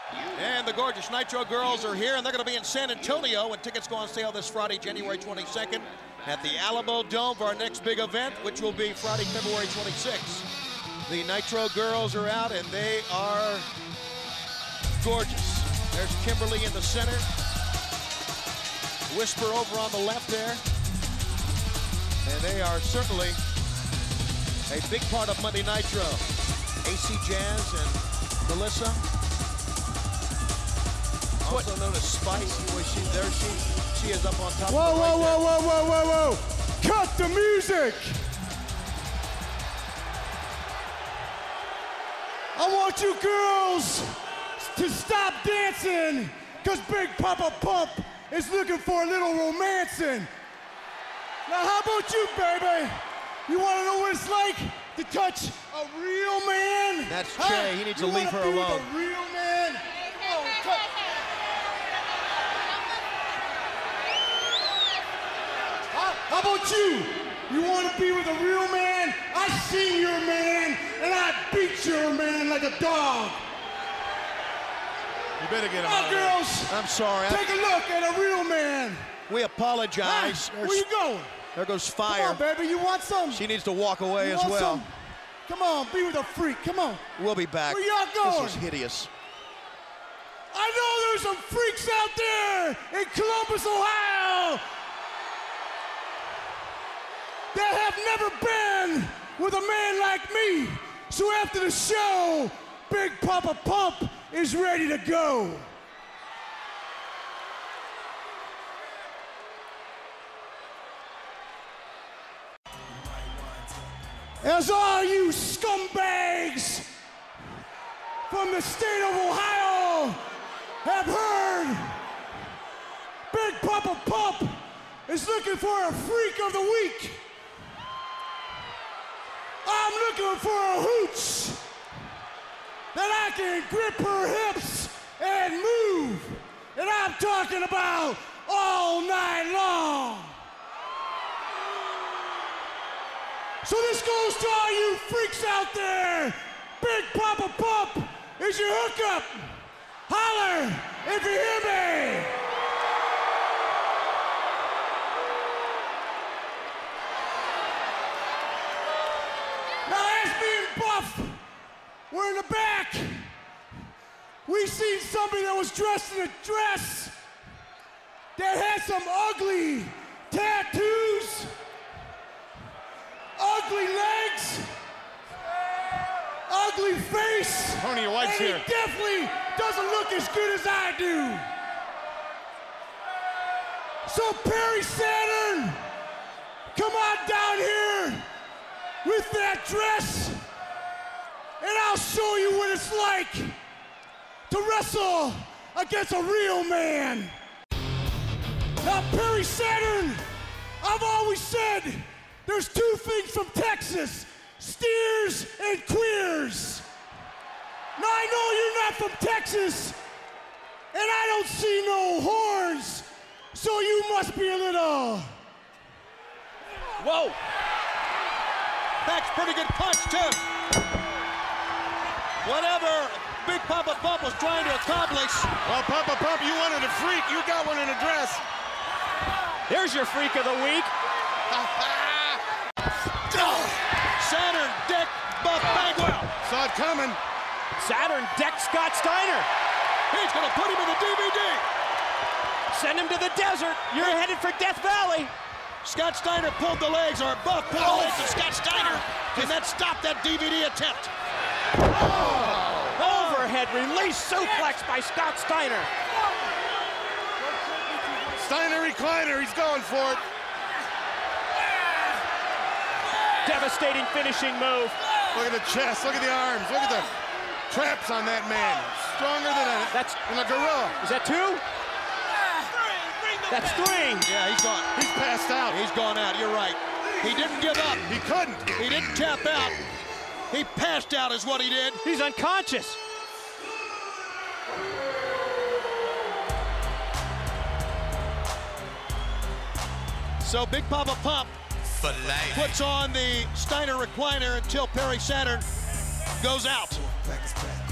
And the gorgeous Nitro Girls are here, and they're going to be in San Antonio, and tickets go on sale this Friday, January 22nd, at the Alamo Dome for our next big event, which will be Friday, February 26th. The Nitro Girls are out, and they are gorgeous. There's Kimberly in the center. Whisper over on the left there. And they are certainly a big part of Monday Nitro. AC Jazz and Melissa. Also known as Spice. She is up on top. Whoa. Cut the music. I want you girls to stop dancing, because Big Papa Pump is looking for a little romancing. Now how about you, baby? You want to know what it's like to touch a real man? That's Jay. He needs to leave her alone. You want to be with a real man? How about you? You want to be with a real man? I seen your man, and I beat your man like a dog. You better get him out. Girls, I'm sorry. Take a look at a real man. We apologize. Where you going? There goes fire. Come on, baby. You want some? She needs to walk away as well. Some? Come on, be with a freak. Come on. We'll be back. Where y'all going? This is hideous. I know there's some freaks out there in Columbus, Ohio, that have never been with a man like me. So after the show, Big Papa Pump is ready to go. As all you scumbags from the state of Ohio have heard, Big Papa Pump is looking for a freak of the week. I'm looking for a hooch that I can grip her hips and move. And I'm talking about all night long. So this goes to all you freaks out there. Big Papa Pump is your hookup. Holler if you hear me. Now as being buff, we're in the back. We seen somebody that was dressed in a dress that had some ugly tattoos, ugly legs, ugly face. Tony, your wife's here. He definitely doesn't look as good as I do. So Perry Saturn, come on down here with that dress, and I'll show you what it's like to wrestle against a real man. Now, Perry Saturn, I've always said there's two things from Texas, steers and queers. Now, I know you're not from Texas, and I don't see no horns, so you must be a little... Whoa! That's pretty good punch, too. Whatever Big Papa Pump was trying to accomplish. Well, Papa Pump, you wanted a freak. You got one in a dress. Here's your freak of the week. Saturn deck Buff Bagwell. Saw it coming. Saturn decked Scott Steiner. He's going to put him in the DVD. Send him to the desert. You're headed for Death Valley. Scott Steiner pulled the legs, or Buff pulled the legs of Scott Steiner, and that stopped that DVD attempt. Overhead release suplex by Scott Steiner. Steiner recliner, he's going for it. Devastating finishing move. Look at the chest, look at the arms, look at the traps on that man. Stronger than a gorilla. Is that two? That's three. Yeah, he's gone. He's passed out. He's gone out, you're right. He didn't give up. He couldn't. He didn't tap out. He passed out is what he did. He's unconscious. So Big Papa Pump puts on the Steiner recliner until Perry Saturn goes out.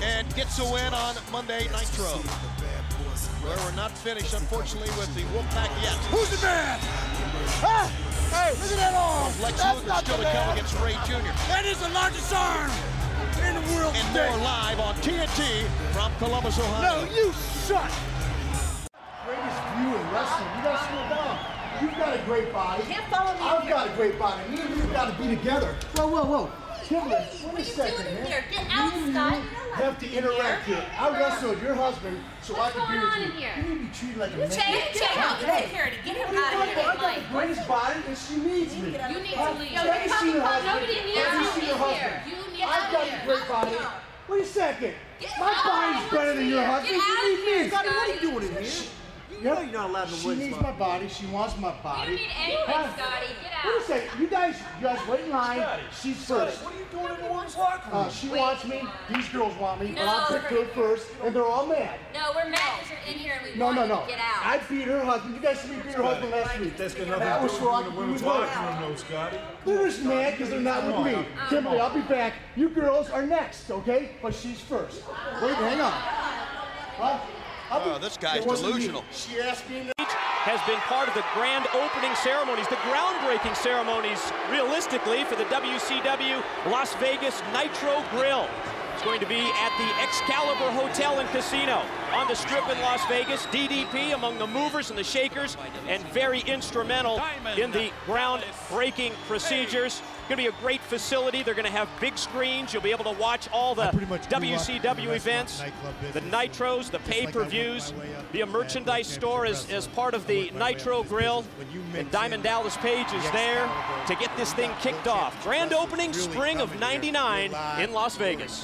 and gets a win on Monday Nitro. Where we're not finished, unfortunately, with the Wolfpack yet. Who's the man? Huh? Hey, look at that arm. Lex That's Luger not still the to come man. against Ray Jr. That is the largest arm in the world And today. more live on TNT from Columbus, No, Ohio. you shut. Greatest view in wrestling. You guys slow down. You've got a great body. Can't follow me in I've here. got a great body. Me and you've got to be together. Whoa, whoa, whoa. Kimberly, wait What a are you second, doing in man. here? Get out, Me and Scott. you have to interact here. I wrestled your husband so What's I could be going with on you. in here? You need to be treated like a man. Check out the security. Get him out of here. I got the greatest body and she needs me. You need to leave. Have you seen her husband? Nobody needs Have you you seen her here. husband? You need I've out got of a here. great body. Wait a second. Get My out. body's better than your husband. Get out You of need here, me. Scotty. What are you doing in here? You know you're not allowed to win. She needs my body. She wants my body. You don't need anything, Scotty. Get Wait a out. second. You guys wait in line. She's first. What are you doing in the women's locker room? She wants me. These girls want me. But No, I'll pick her first, and they're all mad. No, we're mad because you're in here and we No, want no, you no. to get out. I beat her husband. You guys see me beat her husband last week. That's got That nothing was to so do I with the could women's be with locker her. room, though, Scotty. They're just mad because they're not with me. Kimberly, I'll be back. You girls are next, okay? But she's first. Wait, hang on. Huh? Oh, this guy's It wasn't me. delusional. She asked me. Has been part of the grand opening ceremonies, the groundbreaking ceremonies, realistically, for the WCW Las Vegas Nitro Grill. It's going to be at the Excalibur Hotel and Casino on the Strip in Las Vegas. DDP among the movers and the shakers, and very instrumental in the groundbreaking procedures. Going to be a great facility. They're going to have big screens. You'll be able to watch all the WCW events, the Nitros, the pay-per-views, be a merchandise store as part of the Nitro Grill. And Diamond Dallas Page is there to get this thing kicked off. Grand opening spring of '99 in Las Vegas.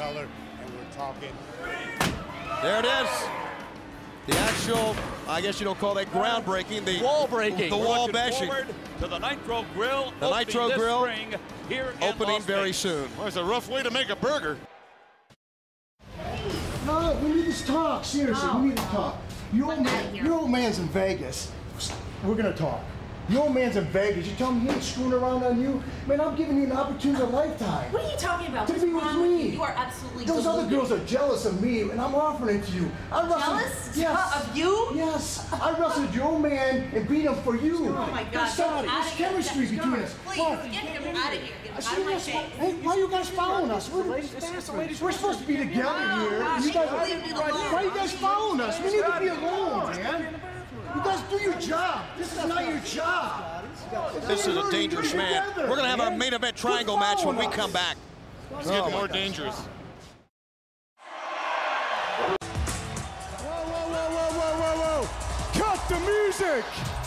There it is. The actual, I guess you don't call that groundbreaking, the Wall breaking. The wall bashing. Forward to the Nitro Grill. The Nitro Grill spring here in opening Las very Vegas. soon. Well, it's a rough way to make a burger. No, we need to talk. Seriously, we need to talk. Your old man's in Vegas. We're gonna talk. Your old man's in Vegas. You tell me he ain't screwing around on you? Man, I'm giving you an opportunity of a lifetime. What are you talking about? To What's be with wrong with me. you? You are absolutely Those other deluded. girls are jealous of me, and I'm offering it to you. I wrestled, Jealous? Yes. Of you? Yes. I wrestled your old man and beat him for you. Oh my God. There's something. Get out There's of here. chemistry between us. Please, What? get him out of here. Get I him see out of my you face. guys. Hey, why are you guys following us? We're supposed to be together here. gosh, You guys, leave me alone. why are you guys following us? We need to be alone, man. You guys do your job. This is not your job. This is a dangerous man. We're going to have our main event triangle match when we come back. It's getting more dangerous. Whoa, whoa, whoa, whoa, whoa, whoa, whoa. Cut the music.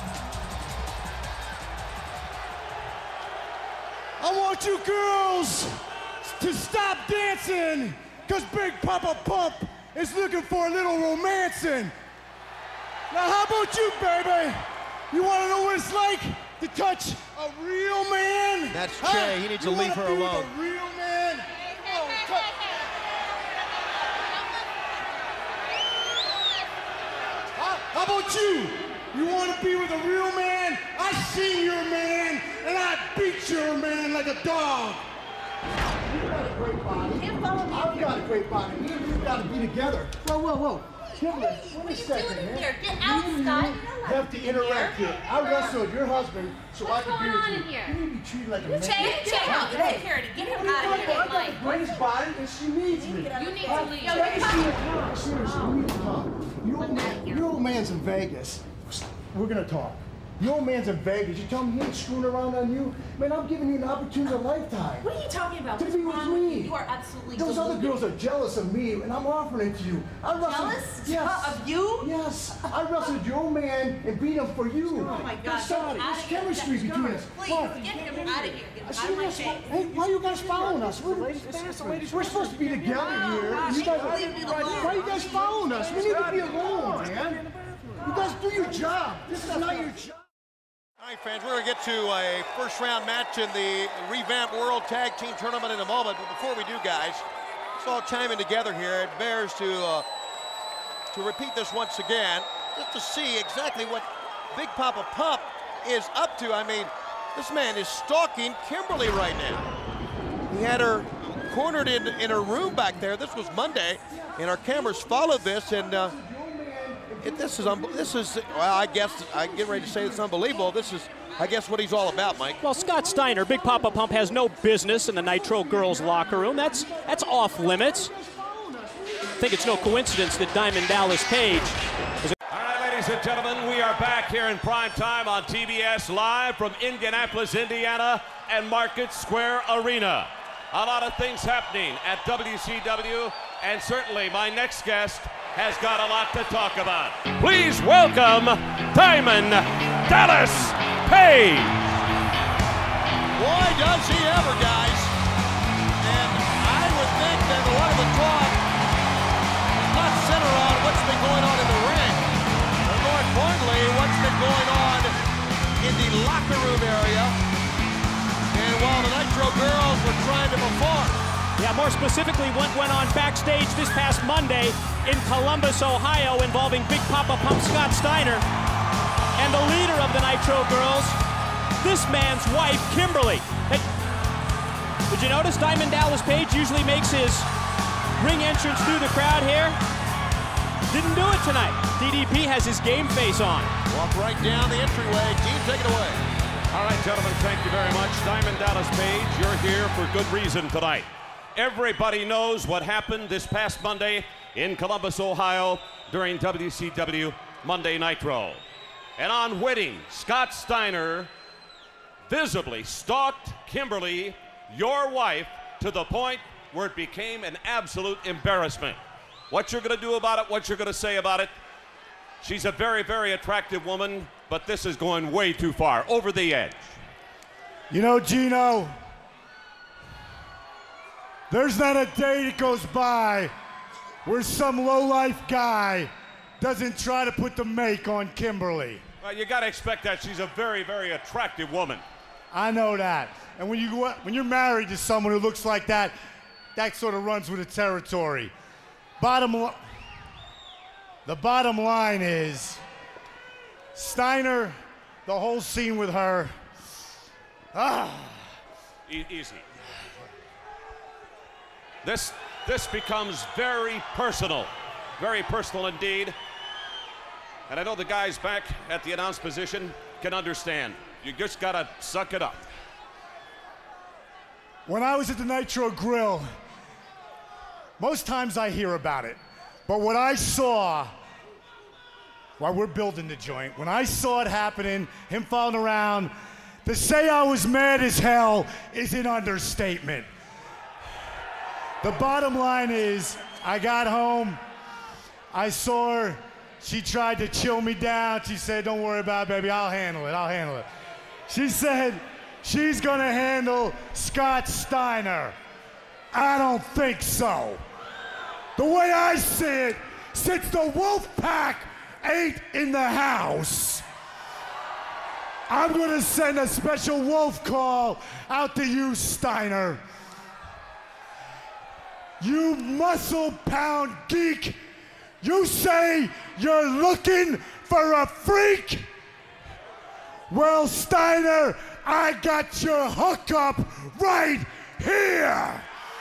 I want you girls to stop dancing because Big Papa Pump is looking for a little romancing. Now, how about you, baby? You want to know what it's like to touch a real man? That's Jay. He needs to leave her You wanna alone. be with a real man? Oh, how about you? You want to be with a real man? I seen your man, and I beat your man like a dog. You got a great body. Can't follow me in I've here. got a great body. Me and you've got to be together. Whoa, whoa, whoa. Kimberly, wait a What are you second, doing in man. here? Get out, Me and Scott. you You're not have to interact here. I wrestled your husband so What's I could be going with on you. in here? You need to be treated like a man. Check out the security. Get him out of here. I've got the greatest body and she needs me. You need to leave. Seriously, we need to talk. Your old man's in Vegas. We're gonna talk. Your old man's in Vegas. You tell me he ain't screwing around on you? Man, I'm giving you an opportunity of a lifetime. What are you talking about? To What's be with wrong with me. you? You are absolutely Those other deluded. girls are jealous of me, and I'm offering it to you. I wrestled, Jealous? Yes. Of you? Yes. I wrestled your old man and beat him for you. Oh my There's God. something. Get out There's of here. chemistry between us. Please, What? get him out of here. Get I him see out of my you face. guys. Hey, why are you guys following us? We're supposed to be together here. gosh, You guys leave me alone. why are you guys following us? We need to be alone, man. You guys do your job. This is not your job. All right, fans, we're going to get to a first-round match in the revamped World Tag Team Tournament in a moment. But before we do, guys, it's all chiming together here. It bears to repeat this once again, just to see exactly what Big Papa Pump is up to. I mean, this man is stalking Kimberly right now. He had her cornered in her room back there. This was Monday, and our cameras followed this, and this is, well, I guess, I get ready to say it's unbelievable. This is, I guess, what he's all about, Mike. Well, Scott Steiner, Big Papa Pump, has no business in the Nitro girls locker room. That's off limits. I think it's no coincidence that Diamond Dallas Page is All right, ladies and gentlemen, we are back here in prime time on TBS Live from Indianapolis, Indiana, and Market Square Arena. A lot of things happening at WCW, and certainly my next guest has got a lot to talk about. Please welcome Diamond Dallas Page. Boy, does he ever, guys. And I would think that a lot of the talk is not centered on what's been going on in the ring, but more importantly, what's been going on in the locker room area, and while the Nitro girls were trying to perform. Yeah, more specifically, what went on backstage this past Monday in Columbus, Ohio, involving Big Papa Pump Scott Steiner and the leader of the Nitro girls, this man's wife, Kimberly. Hey, did you notice Diamond Dallas Page usually makes his ring entrance through the crowd here? Didn't do it tonight. DDP has his game face on. Walk right down the entryway. Team, take it away. All right, gentlemen, thank you very much. Diamond Dallas Page, you're here for good reason tonight. Everybody knows what happened this past Monday in Columbus, Ohio, during WCW Monday Nitro. And on winning, Scott Steiner visibly stalked Kimberly, your wife, to the point where it became an absolute embarrassment. What you're going to do about it, what you're going to say about it. She's a very, very attractive woman, but this is going way too far, over the edge. You know, Gino, there's not a day that goes by where some lowlife guy doesn't try to put the make on Kimberly. Well, you got to expect that. She's a very, very attractive woman. I know that. And when you're married to someone who looks like that, that sort of runs with the territory. The bottom line is, Steiner, the whole scene with her, Easy. This becomes very personal indeed. And I know the guys back at the announce position can understand. You just gotta suck it up. When I was at the Nitro Grill, most times I hear about it, but what I saw while we're building the joint, when I saw it happening, him falling around, to say I was mad as hell is an understatement. The bottom line is, I got home, I saw her, she tried to chill me down. She said, don't worry about it, baby, I'll handle it. She said she's gonna handle Scott Steiner. I don't think so. The way I see it, since the Wolfpack ain't in the house, I'm gonna send a special wolf call out to you, Steiner. You muscle pound geek, you say you're looking for a freak? Well, Steiner, I got your hookup right here.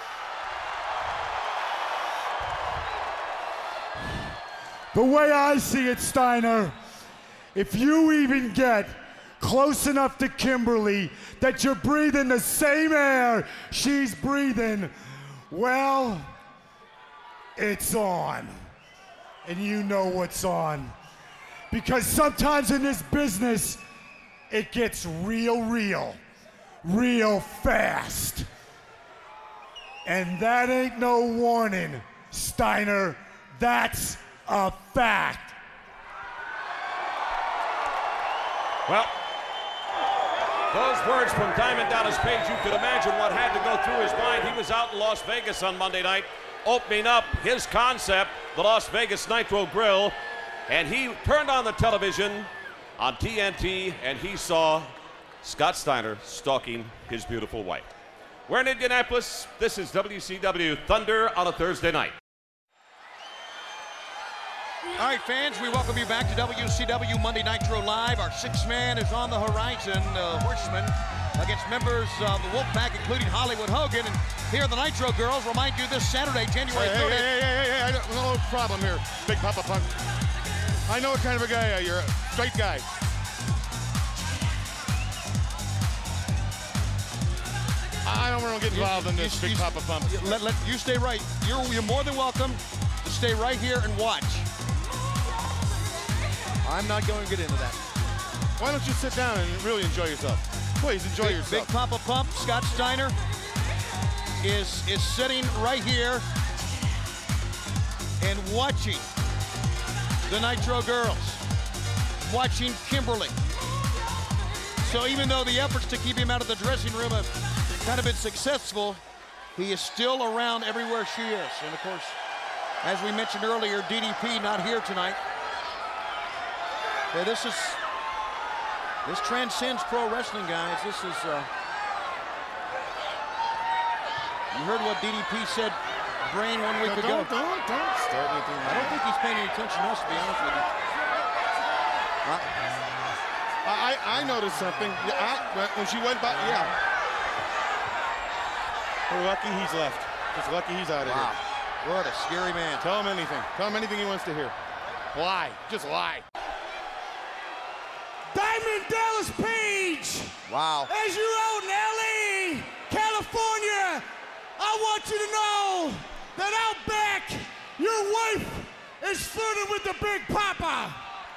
The way I see it, Steiner, if you even get close enough to Kimberly that you're breathing the same air she's breathing, well, it's on. And you know what's on. Because sometimes in this business, it gets real fast. And that ain't no warning, Steiner. That's a fact. Well, those words from Diamond Dallas Page, you could imagine what had to go through his mind. He was out in Las Vegas on Monday night, opening up his concept, the Las Vegas Nitro Grill, and he turned on the television on TNT, and he saw Scott Steiner stalking his beautiful wife. We're in Indianapolis. This is WCW Thunder on a Thursday night. All right, fans, we welcome you back to WCW Monday Nitro Live. Our sixth man is on the horizon, Horseman, against members of the Wolfpack, including Hollywood Hogan. And here are the Nitro Girls. Remind you this Saturday, January 30th. Hey, I got no problem here, Big Papa Punk. I know what kind of a guy you're a straight guy. I don't want to get involved in this, Big Papa Pump. You stay right. You're more than welcome to stay right here and watch. I'm not going to get into that. Why don't you sit down and really enjoy yourself? Please enjoy yourself. Big Papa Pump, Scott Steiner is sitting right here and watching the Nitro Girls, watching Kimberly. So even though the efforts to keep him out of the dressing room have kind of been successful, he is still around everywhere she is. And of course, as we mentioned earlier, DDP not here tonight. Yeah, this transcends pro wrestling, guys. This is, you heard what DDP said, Brain, 1 week ago. Don't start anything. I don't think he's paying any attention to us, to be honest with you. I noticed something. When she went by, We're lucky he's left. Just lucky he's out of here. What a scary man. Tell him anything. Tell him anything he wants to hear. Lie. Just lie. Diamond Dallas Page. Wow. As you're out in LA, California, I want you to know that out back, your wife is flirting with the Big Papa.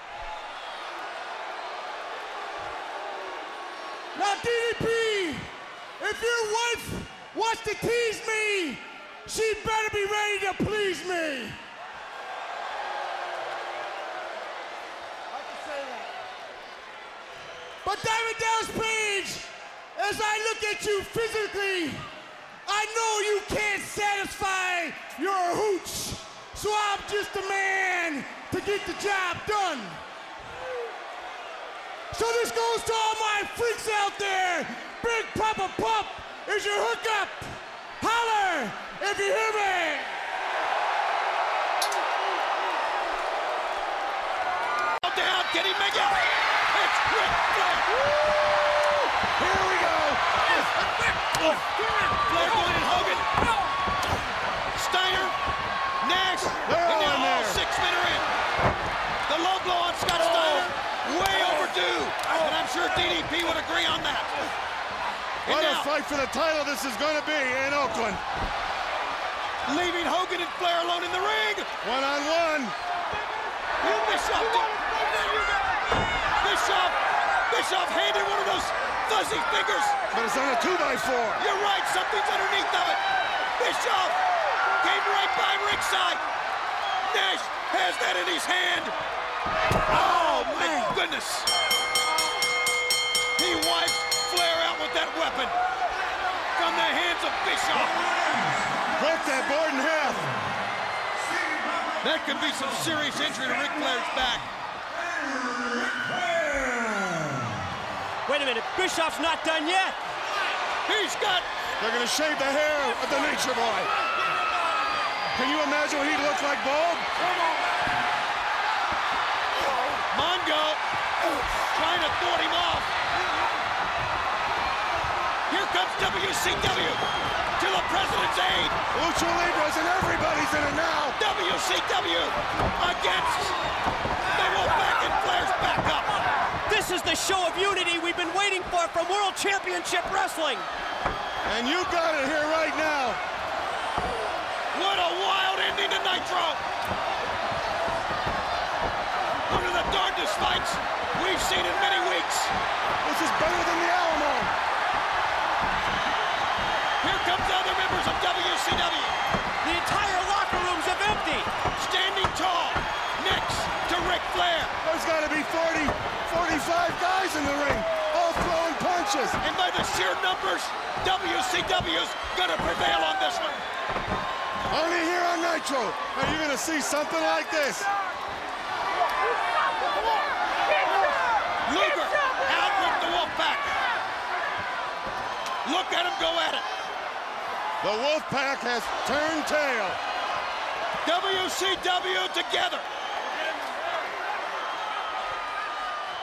Now, DDP, if your wife wants to tease me, she better be ready to please me. But Diamond Dallas Page, as I look at you physically, I know you can't satisfy your hooch. So I'm just a man to get the job done. So this goes to all my freaks out there. Big Papa Pump is your hookup. Holler if you hear me. Down, can he make it? It's Ric Flair. Here we go. Flair going in Hogan. Steiner, Nash, and now all 6 men are in. The low blow on Scott Steiner, way overdue. And I'm sure DDP would agree on that. What a fight for the title this is going to be in Oakland. Leaving Hogan and Flair alone in the ring. One-on-one. Bischoff handed one of those fuzzy fingers. But it's on a 2x4. You're right, something's underneath of it. Bischoff came right by ringside. Nash has that in his hand. Oh, my goodness. He wiped Flair out with that weapon from the hands of Bischoff. Broke that board in half. That could be some serious injury to Ric Flair's back. Wait a minute, Bischoff's not done yet. He's got... They're going to shave the hair of the Nature Boy. Can you imagine what he'd look like, Bob? Mongo trying to thwart him off. Here comes WCW to the President's aid. Lucha Libras and everybody's in it now. WCW against the Wolfpack and Flair's backup. This is the show of unity we've been waiting for from World Championship Wrestling. And you got it here right now. What a wild ending to Nitro. One of the darndest fights we've seen in many weeks. This is better than the Alamo. Here comes other members of WCW. The entire locker rooms have emptied. Standing tall next to Ric Flair. There's got to be 40, 45 guys in the ring, all throwing punches. And by the sheer numbers, WCW's gonna prevail on this one. Only here on Nitro are you gonna see something like this. Luger out with the Wolfpack. Look at him go at it. The Wolfpack has turned tail. WCW together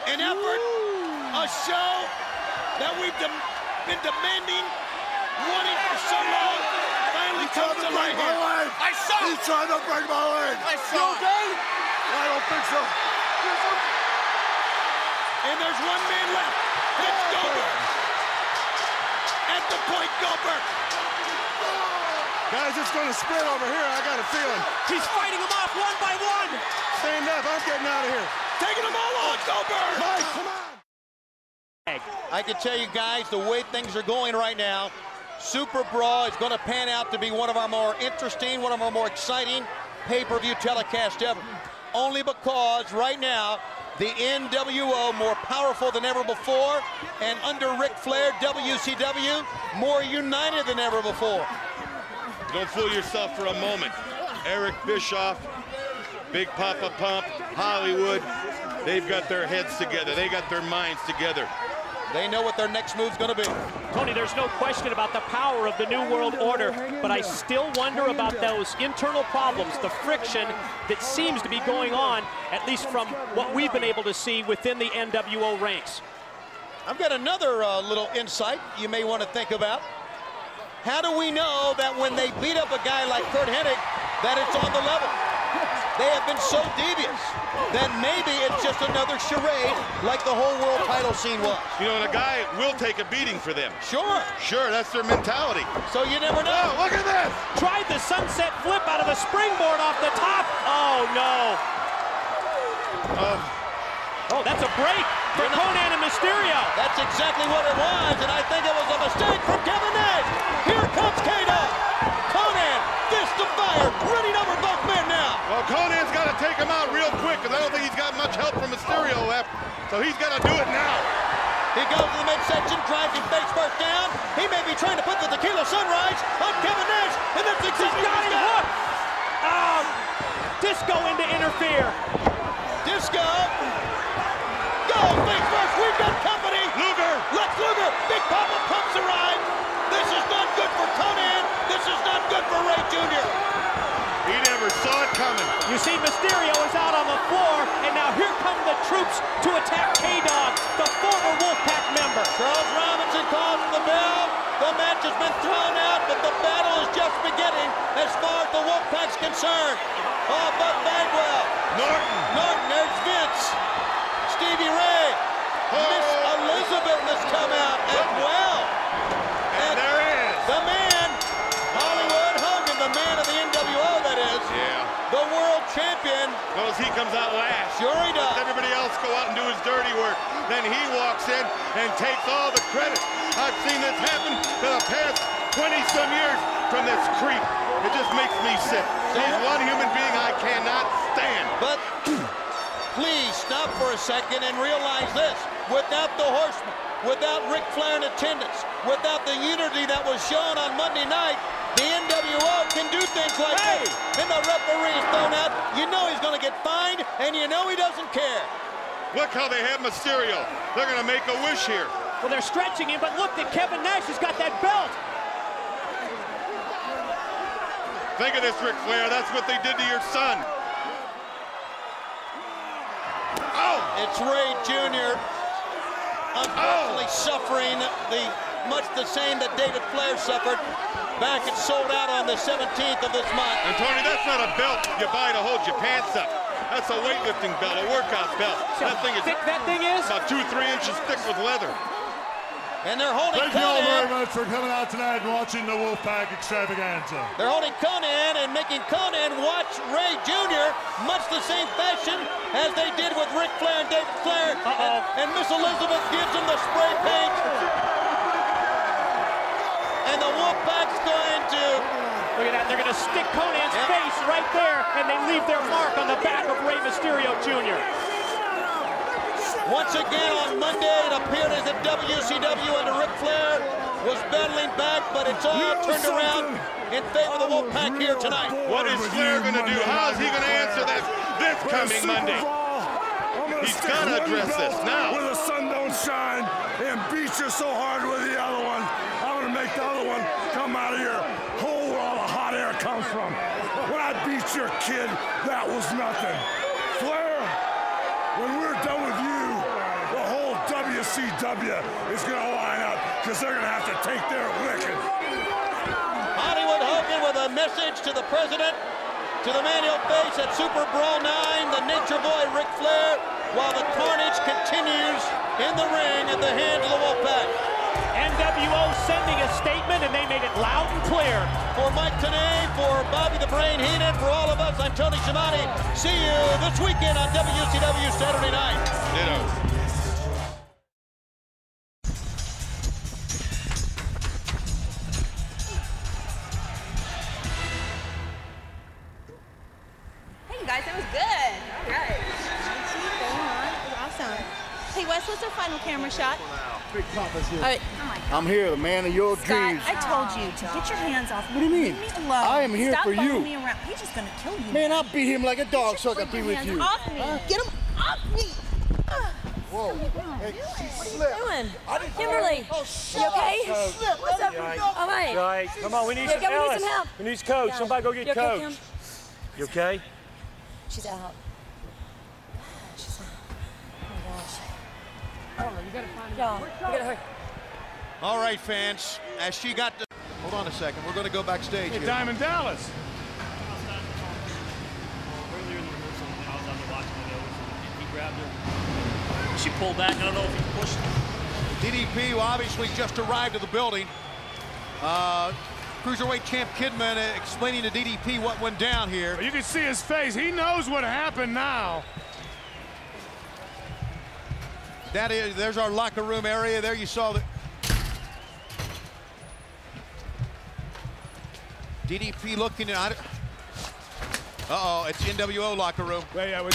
an effort, a show that we've been demanding, wanting for so long, finally comes to light here. I saw it! He's trying to break my leg! I saw it! Okay? I don't think so. And there's one man left. It's Goldberg. At the point, Goldberg. Guys, it's gonna split over here. I got a feeling. He's fighting them off one by one. Stand up. I'm getting out of here. Taking them all on, Goldberg. Mike, come on. I can tell you guys, the way things are going right now, Super Brawl is going to pan out to be one of our more interesting, one of our more exciting pay-per-view telecasts ever. Only because right now, the NWO more powerful than ever before, and under Ric Flair, WCW more united than ever before. Don't fool yourself for a moment. Eric Bischoff, Big Papa Pump, Hollywood, they've got their heads together. They got their minds together. They know what their next move's going to be. Tony, there's no question about the power of the New World Order, but I still wonder about those internal problems, the friction that seems to be going on, at least from what we've been able to see within the NWO ranks. I've got another little insight you may want to think about. How do we know that when they beat up a guy like Curt Hennig, that it's on the level? They have been so devious that maybe it's just another charade like the whole world title scene was. You know, and a guy will take a beating for them. Sure. Sure, that's their mentality. So you never know. Oh, look at this! Tried the sunset flip out of the springboard off the top. Oh, no. Oh, that's a break for Konnan and Mysterio. That's exactly what it was, and I think it was a mistake from Kevin Nash. Here comes K-Dog. Konnan, fist of fire, running over both men now. Well, Conan's got to take him out real quick, because I don't think he's got much help from Mysterio left, so he's got to do it now. He goes to the midsection, drives him face first down. He may be trying to put the tequila sunrise on Kevin Nash, and that's exactly what he's got. Oh, Disco in to interfere. Disco. Go face first. We've got company. Luger. Lex Luger. Big Papa pumps the ride. This is not good for Konnan. This is not good for Ray Jr. He never saw it coming. You see Mysterio is out on the floor, and now here come the troops to attack K-Dog, the former Wolfpack member. Charles Robinson calls the bell. The match has been thrown out, but the battle is just beginning as far as the Wolfpack's concerned. Oh, Buck Bagwell. Norton, there's Vince. Stevie Ray. Miss Elizabeth has come out as well. And there is. The man, Hollywood Hogan, the man of the NWO, that is. Yeah. The world champion. Notice he comes out last. Sure he does. Let everybody else go out and do his dirty work. Then he walks in and takes all the credit. I've seen this happen for the past 20-some years from this creep. It just makes me sick. He's one human being I cannot stand. But please stop for a second and realize this. Without the Horsemen, without Ric Flair in attendance, without the unity that was shown on Monday night, the NWO can do things like this. And the referee is thrown out. You know he's going to get fined, and you know he doesn't care. Look how they have Mysterio. They're going to make a wish here. Well, they're stretching him, but look that Kevin Nash has got that belt. Think of this, Ric Flair. That's what they did to your son. Oh! It's Ray Jr. unfortunately suffering much the same that David Flair suffered back and sold out on the 17th of this month. And Tony, that's not a belt you buy to hold your pants up. That's a weightlifting belt, a workout belt. So that thing is thick that thing is? about 2-3 inches thick with leather. And they're holding Thank you all Konnan. very much for coming out tonight and watching the Wolfpack Extravaganza. They're holding Konnan and making Konnan watch Ray Jr. much the same fashion as they did with Ric Flair and David Flair. And Miss Elizabeth gives him the spray paint. And the Wolfpack's going to... Look at that, they're going to stick Konnan's face right there, and they leave their mark on the back of Rey Mysterio Jr. Once again on Monday, it appeared as if WCW under Ric Flair was battling back, but it's all turned around in favor of the Wolfpack here tonight. What is Flair going to do? How is he going to answer this coming Monday? He's got to address this now. Where the sun don't shine and beat you so hard with the other one, I'm going to make the other one come out of your hole where all the hot air comes from. When I beat your kid, that was nothing. Flair, when we're done with you, WCW is going to line up because they're going to have to take their licking. Hollywood Hogan with a message to the president, to the man he'll face at Super Brawl 9, the Nature Boy Ric Flair, while the carnage continues in the ring at the hands of the Wolfpack. NWO sending a statement, and they made it loud and clear. For Mike Tenay, for Bobby the Brain Heenan, for all of us, I'm Tony Schiavone. See you this weekend on WCW Saturday night. Ditto. Hey, you guys, that was good. All right. Awesome. Hey, Wes, what's our final camera shot? Big Papa's here. All right. I'm here, the man of your dreams. I told you to get your hands off me. What do you mean? Leave me alone. I am here Stop for you. following me around. He's just gonna kill you. Man, I'll beat him like a dog so I can be with Hands you. off me. Get him off me. Whoa. Hey, what are you doing? Kimberly, you okay? What's up? All right. Right. Come on, we need some we need some help. We need coach. Yeah. Somebody go get You okay, coach. Kim? You okay? She's out. She's out. Oh my gosh. You gotta find her. You gotta hurry. All right, fans, as she got to... Hold on a second. We're going to go backstage here. Diamond Dallas. Earlier in the rehearsal, when I was on the watching the nose, and he grabbed her. She pulled back. I don't know if he pushed her. DDP, who obviously just arrived at the building. Cruiserweight champ Kidman explaining to DDP what went down here. You can see his face. He knows what happened now. There's our locker room area. There you saw the... DDP looking at... Uh-oh, it's NWO locker room. Yeah, Don't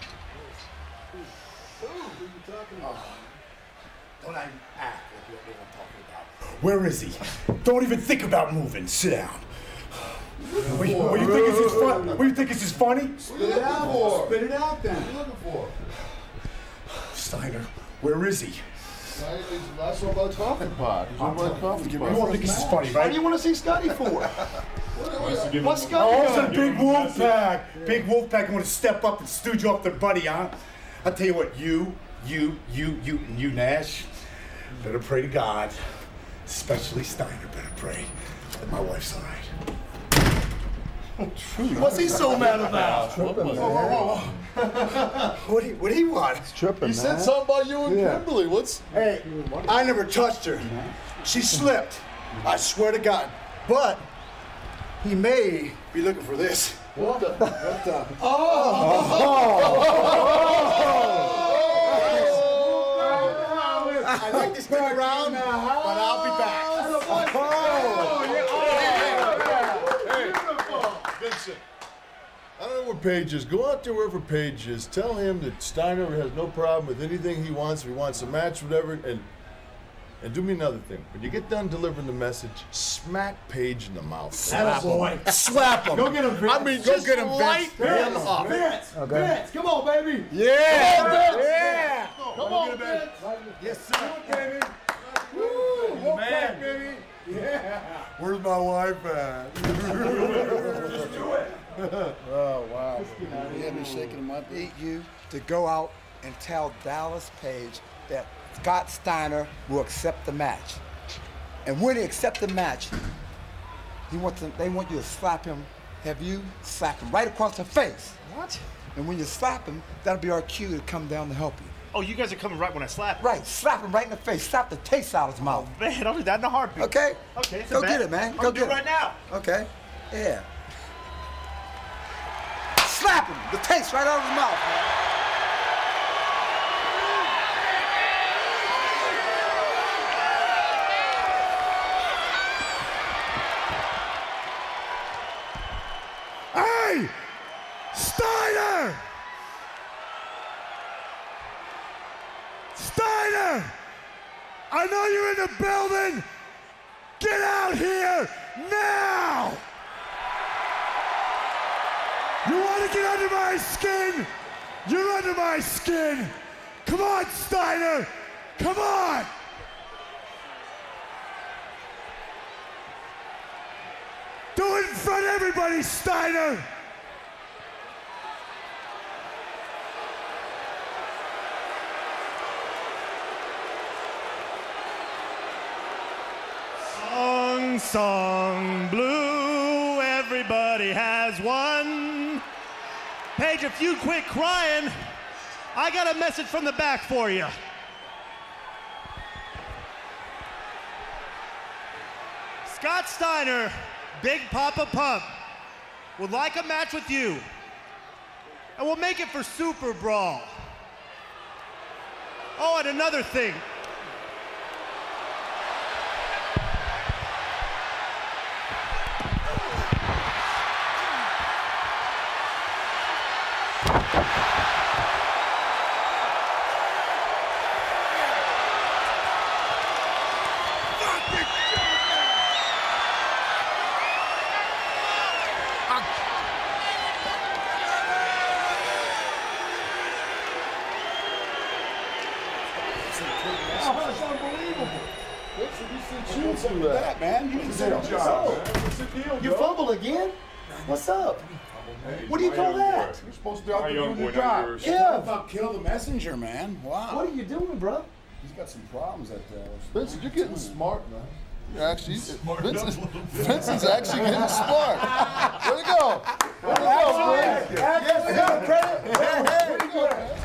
I act like you don't know what I'm talking about? Where is he? Don't even think about moving. Sit down. What you think is this fun? What you think is this funny? Spit it out. Spit it out then. What are you looking for? Steiner, where is he? I saw about coffee pot. You don't think this is funny, right? What do you want to see Scotty for? What's Scotty Oh, it's a big wolf pack. Big wolf pack want to step up and stooge off their buddy, huh? I'll tell you what, you, Nash, better pray to God. Especially Steiner better pray that my wife's all right. What's he so mad about? What do he want? He said something about you and Kimberly. What's? Hey, I never touched her. She slipped. I swear to God. But he may be looking for this. What the? I'd like to stick around, but I'll be back. Vincent, I don't know where Paige is. Go out there wherever Paige is. Tell him that Steiner has no problem with anything he wants. If he wants a match, whatever, and do me another thing. When you get done delivering the message, smack Paige in the mouth. Slap him. Slap him. Go get him, Vince. I mean, Go just get him, light Vince. him up. Vince, Okay. Vince, come on, baby. Yeah. Come on, Vince. Yeah. Come on, Vince. Yes, sir. Baby. Woo, man. Baby. Yeah. Where's my wife at? Do it. Oh, wow. He had me shaking him. I need you to go out and tell Dallas Page that Scott Steiner will accept the match. And when he accepts the match, they want you to slap him, have you slap him right across the face. What? And when you slap him, that'll be our cue to come down to help you. Oh, you guys are coming right when I slap him. Right, slap him right in the face. Slap the taste out of his mouth. Oh, man, I'll do that in a heartbeat. Okay? Okay. Go get it, man. Go do it right now. Okay? Yeah. Slap him. The taste right out of his mouth, man. Hey! Steiner! Steiner! I know you're in the building! Get out here now! You want to get under my skin? You're under my skin! Come on, Steiner! Come on! Do it in front of everybody, Steiner! song blue, everybody has one. Paige, if you quit crying, I got a message from the back for you. Scott Steiner, Big Papa Pump, would like a match with you. And we'll make it for Super Brawl. Oh, and another thing. That, man. You didn't say a job. What's the deal, you fumbled again? What's up? What do you call that? You're supposed to be out there doing your job. Yeah. About kill the messenger, man. Wow. What are you doing, bro? He's got some problems at Dallas. Vincent, you're getting smart, man. You're actually, Vincent's actually getting smart. Way to go. Way to go, Vince. Yeah, credit. Way to go, man.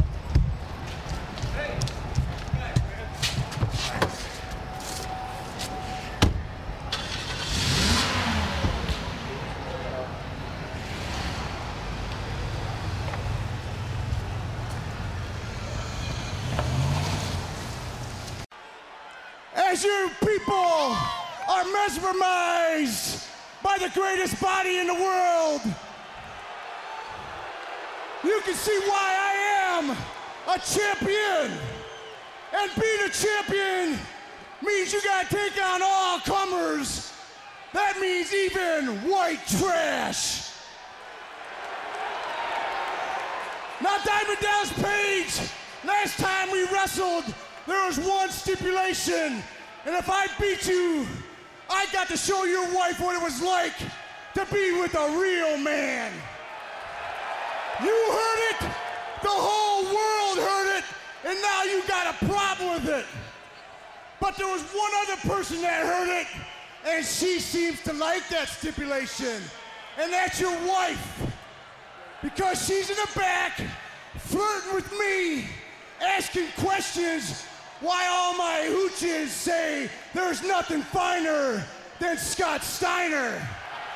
As you people are mesmerized by the greatest body in the world, you can see why I am a champion. And being a champion means you gotta take on all comers. That means even white trash. Now, Diamond Dallas Page, last time we wrestled, there was one stipulation, and if I beat you, I got to show your wife what it was like to be with a real man. You heard it, the whole world heard it, and now you got a problem with it. But there was one other person that heard it, and she seems to like that stipulation, and that's your wife. Because she's in the back, flirting with me, asking questions, why all my hooches say there's nothing finer than Scott Steiner.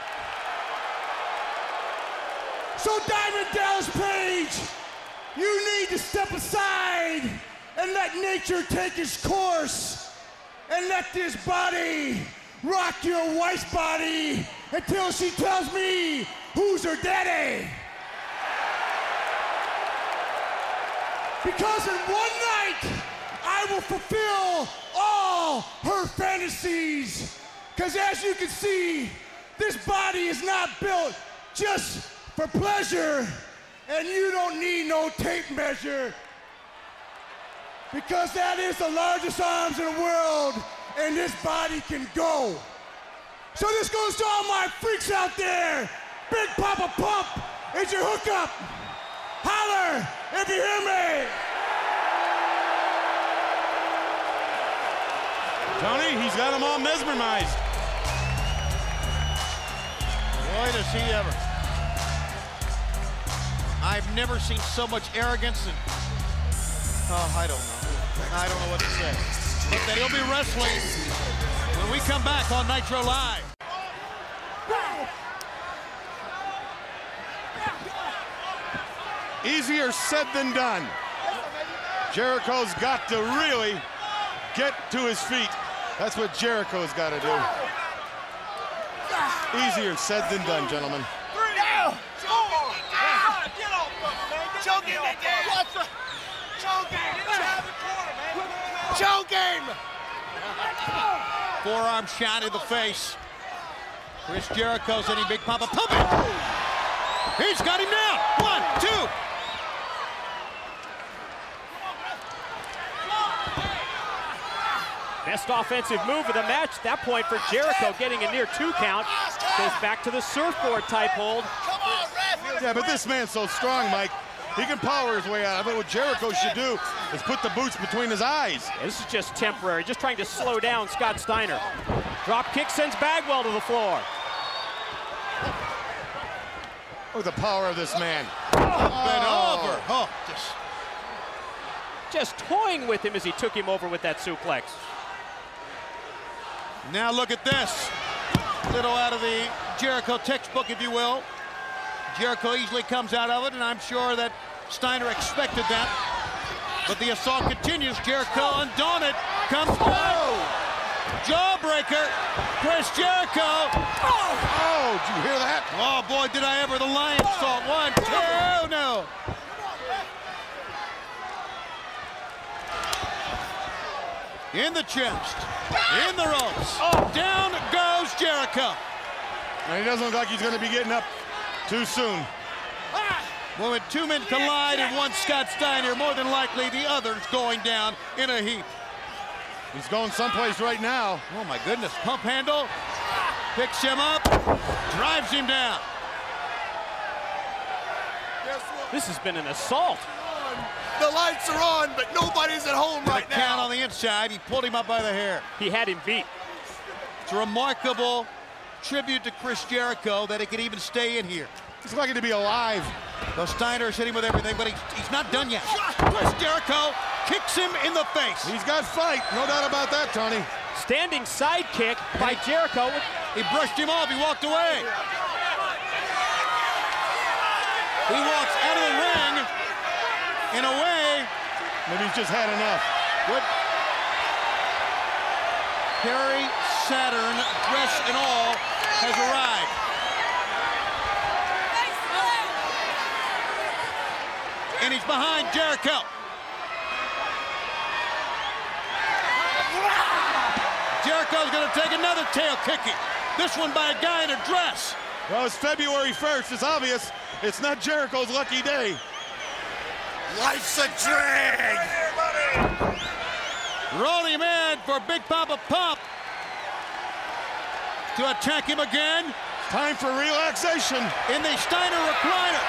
So Diamond Dallas Page, you need to step aside and let nature take its course and let this body rock your wife's body until she tells me who's her daddy. Because in one night, I will fulfill all her fantasies. Because as you can see, this body is not built just for pleasure, and you don't need no tape measure. Because that is the largest arms in the world, and this body can go. So this goes to all my freaks out there. Big Papa Pump is your hookup. Holler if you hear me. Tony, he's got them all mesmerized. Boy, does he ever. I've never seen so much arrogance and, I don't know. I don't know what to say. But that he'll be wrestling when we come back on Nitro Live. Easier said than done. Jericho's got to really get to his feet. That's what Jericho's got to do. Easier said than done, gentlemen. Choke him! Forearm shot in the face. Chris Jericho hitting Big Papa Pump it. He's got him now. 1, 2. Best offensive move of the match. At that point for Jericho, getting a near 2 count. Goes back to the surfboard type hold. Yeah, but this man's so strong, Mike. He can power his way out of it. What Jericho should do is put the boots between his eyes. Yeah, this is just temporary, just trying to slow down Scott Steiner. Drop kick sends Bagwell to the floor. Look at the power of this man. Over. Oh, just toying with him as he took him over with that suplex. Now look at this. Little out of the Jericho textbook, if you will. Jericho easily comes out of it, and I'm sure that Steiner expected that. But the assault continues. Jericho undaunted comes back. Jawbreaker. Chris Jericho. Oh, did you hear that? Oh, boy, did I ever. The lion salt. 1, 2, no. In the chest. In the ropes. Oh, down goes Jericho. And he doesn't look like he's going to be getting up too soon. Well, when two men collide and one Scott Steiner, more than likely the other's going down in a heap. He's going someplace right now. Oh, my goodness. Pump handle. Picks him up. Drives him down. This has been an assault. The lights are on, but nobody's at home right now. Count on the inside. He pulled him up by the hair. He had him beat. It's a remarkable tribute to Chris Jericho that he could even stay in here. He's lucky to be alive. Though Steiner's hitting with everything, but he's not done yet. Chris Jericho kicks him in the face. He's got fight, no doubt about that, Tony. Standing sidekick by Jericho. He brushed him off, he walked away. He walks out of the ring in a way. Maybe he's just had enough. What? Perry Saturn, dress and all, has arrived. And he's behind Jericho. Jericho's going to take another tail kicking. This one by a guy in a dress. Well, it's February 1st. It's obvious it's not Jericho's lucky day. Life's a drag. Rolling him in for Big Papa Pump to attack him again. Time for relaxation. In the Steiner recliner.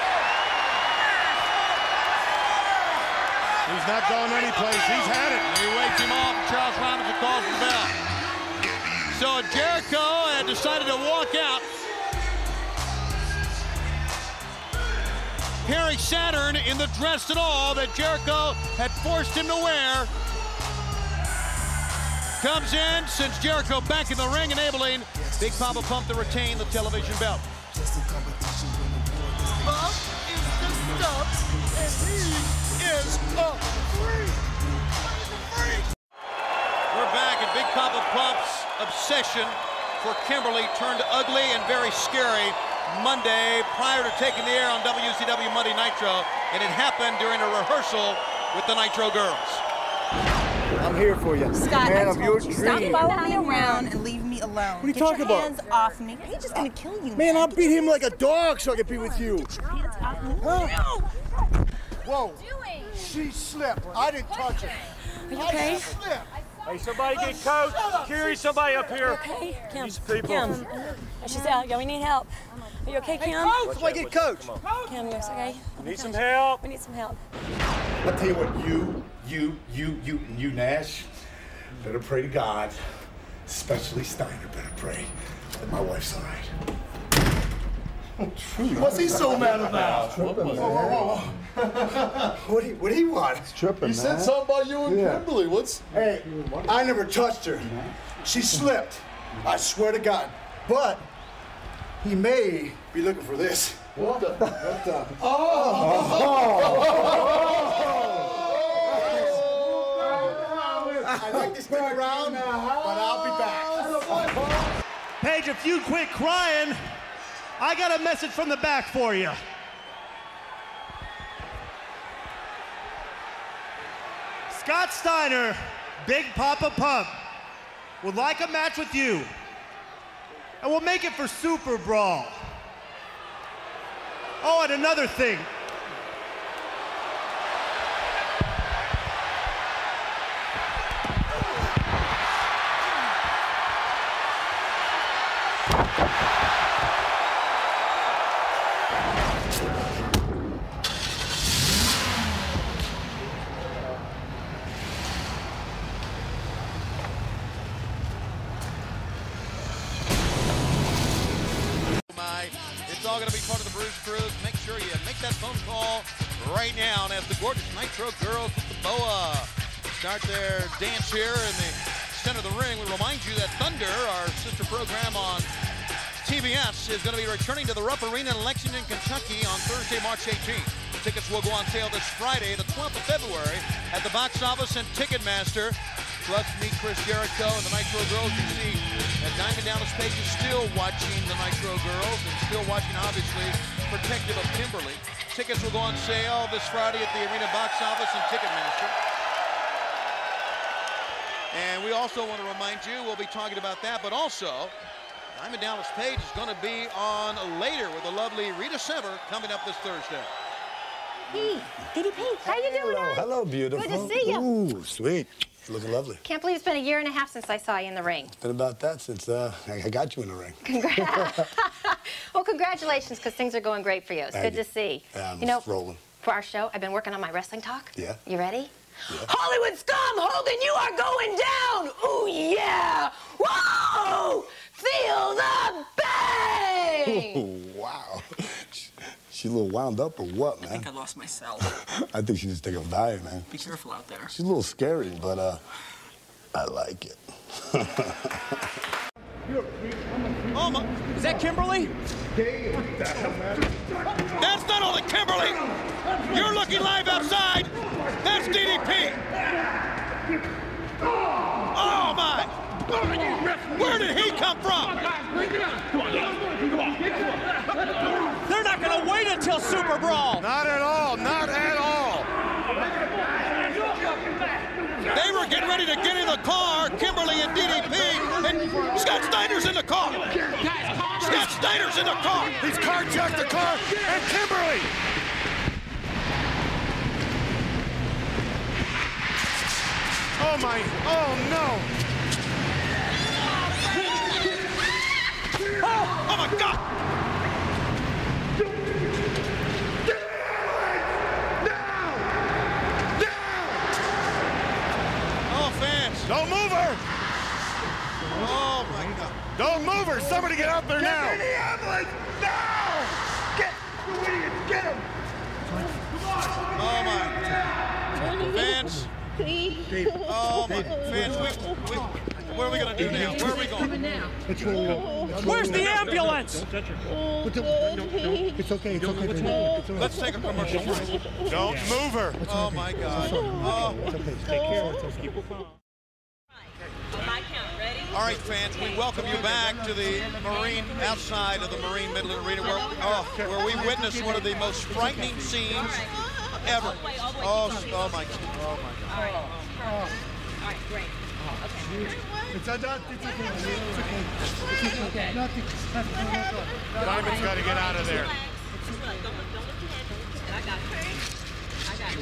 He's not going anyplace. He's had it. He wakes him off. Charles Robinson calls the bell. So Jericho had decided to walk out. Perry Saturn in the dress and all that Jericho had forced him to wear comes in, sends Jericho back in the ring, enabling Big Papa Pump to retain the television belt. Pump is the stuff, and he is a freak. We're back, and Big Papa Pump's obsession for Kimberly turned ugly and very scary Monday prior to taking the air on WCW Monday Nitro, and it happened during a rehearsal with the Nitro Girls. I'm here for you. Scott, Man I of your told you, dreams. stop following me around and leave me alone. What are you Get talking your about? hands off me. Paige is gonna kill you. Man, I'll beat him like a dog so I can be with you. Huh? Whoa. She slipped. I didn't touch her. Are you okay? Hey, somebody get coach. Carry somebody up here. Okay, Kim. These people. Kim. She's out. Yeah, we need help. Are you okay, Kim? Somebody get coach. Kim, you okay? Need some help? We need some help. I'll tell you what, you, Nash, better pray to God, especially Steiner better pray that my wife's all right. What's he so mad about? What do you want? It's He said something about you and Kimberly. What's? Hey, I never touched her. She slipped. I swear to God. But he may be looking for this. What the? I'd like to stick around, but I'll be back. Paige, if you'd quit crying, I got a message from the back for you. Scott Steiner, Big Papa Pump, would like a match with you. And we'll make it for Super Brawl. Oh, and another thing. going to be part of the Bruise Cruise. Make sure you make that phone call right now. And as the gorgeous Nitro girls with the boa start their dance here in the center of the ring, we remind you that Thunder, our sister program on TBS, is going to be returning to the Rupp Arena in Lexington, Kentucky on Thursday, March 18th. Tickets will go on sale this Friday, the 12th of February, at the box office and Ticketmaster. Plus, meet Chris Jericho and the Nitro Girls. You see that Diamond Dallas Page is still watching the Nitro Girls and still watching, obviously, protective of Kimberly. Tickets will go on sale this Friday at the Arena box office and Ticketmaster. And we also want to remind you, we'll be talking about that, but also, Diamond Dallas Page is going to be on later with the lovely Rita Sever coming up this Thursday. Hey, Didi Page, how you doing? Hello, beautiful. Good to see you. Ooh, sweet. Looking lovely. Can't believe it's been a year and a half since I saw you in the ring. It's been about that since I got you in the ring. Well, congratulations, because things are going great for you. It's good to see. Yeah, I'm you know, rolling. For our show, I've been working on my wrestling talk. Yeah. You ready? Yeah. Hollywood scum, Hogan, you are going down! Ooh, yeah! Whoa! Feel the bang! Ooh, wow. She a little wound up or what, man? I think I lost my cell. I think she just taking a dive, man. Be careful out there. She's a little scary, but I like it. Oh my. Is that Kimberly? That's not only Kimberly. You're looking live outside. That's DDP. Oh my. Where did he come from? They're not going to wait until Super Brawl. Not at all. Not at all. They were getting ready to get in the car, Kimberly and DDP, and Scott Steiner's in the car. Scott Steiner's in the car. He's carjacked the car, and Kimberly. Oh my, oh no. Oh my God. Don't move her! Oh, my God. Don't move her! Somebody get out there now! Get in the ambulance! Now! Get! You idiots! Get him! Oh, my. Fans. Oh, my. Fans, what are we going to do now? Where are we going? Where's the ambulance? It's okay. It's okay. Let's take a commercial break. Don't move her. Oh, my God. Oh. All right, fans, we welcome you back to the Marine, outside of the Marine Midland Arena, where we witnessed one of the most frightening scenes ever. Oh my God. All right, great. It's okay. It's okay. Diamond's got to get out of there. Don't lift your head. I got you.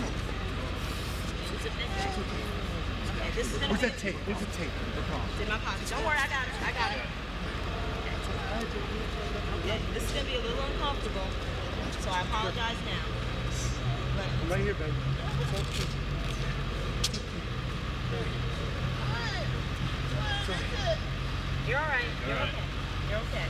Where's that tape? Where's the tape? It's in my pocket. Don't worry, I got it. Okay, this is going to be a little uncomfortable, so I apologize now. I'm right here, baby. You're all right. You're okay. You're okay.